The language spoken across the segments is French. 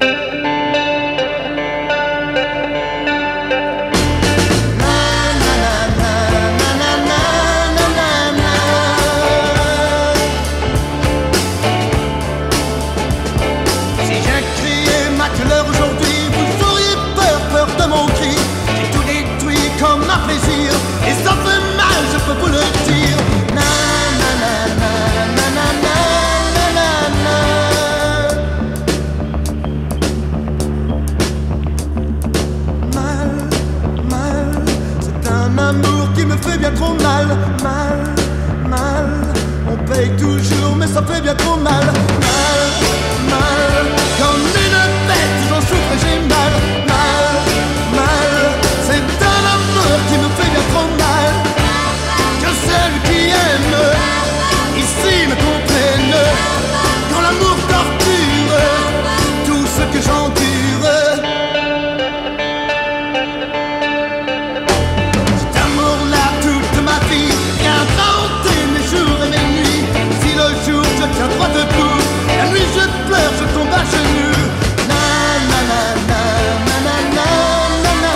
Ça fait bien trop mal, mal, mal. Comme une bête, j'en souffre et j'ai mal, mal, mal. C'est un amour qui me fait bien trop mal. Que celui qui aime, ici me comprenne. Quand l'amour torture tout ce que j'endure. Cet amour-là, toute ma vie, viendra hanter mes jours et mes nuits. Si le jour je tiens droit debout, la nuit je pleure, je tombe à genoux. Na na na na na na na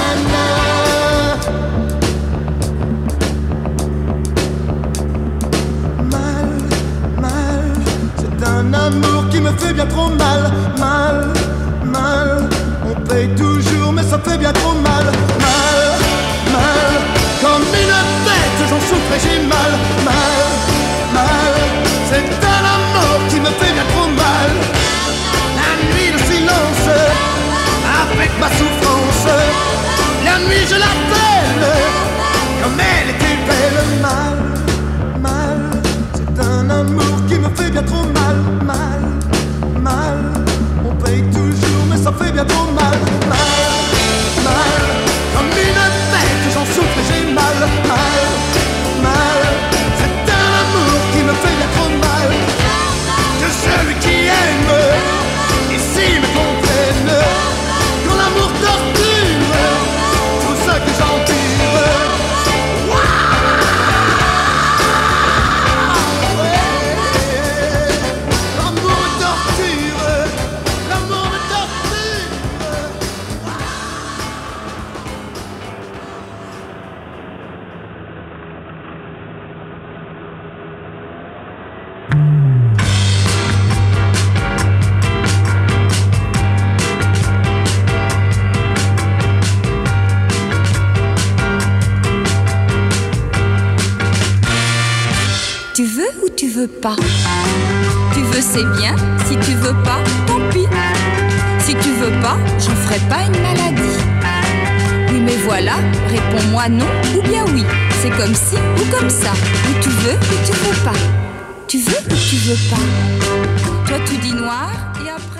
na na. Mal, mal, c'est un amour qui me fait bien trop mal. Mal, mal, on paye toujours mais ça fait bien trop mal. Mal, mal, comme une bête j'en souffre et j'ai mal. Mal, mal, c'est un amour qui me fait bien trop mal. La nuit le silence, avec ma souffrance. La nuit je l'appelle, comme elle était belle. Mal, mal, c'est un amour qui me fait bien trop mal. Mal, mal, on paye toujours mais ça fait bien trop mal. Mal, mal, comme une bête j'en souffre et j'ai mal. Mal, mal, c'est un amour qui me fait bien trop mal. Que celui qui aime ici me comprenne. Quand l'amour torture tout ce que j'endure. L'amour me torture, l'amour me torture. Tu veux ou tu veux pas? Tu veux c'est bien, si tu veux pas, tant pis. Si tu veux pas, j'en ferai pas une maladie. Oui mais voilà, réponds-moi non ou bien oui. C'est comme ci ou comme ça, ou tu veux ou tu veux pas. Tu veux ou tu veux pas? Toi tu dis noir et après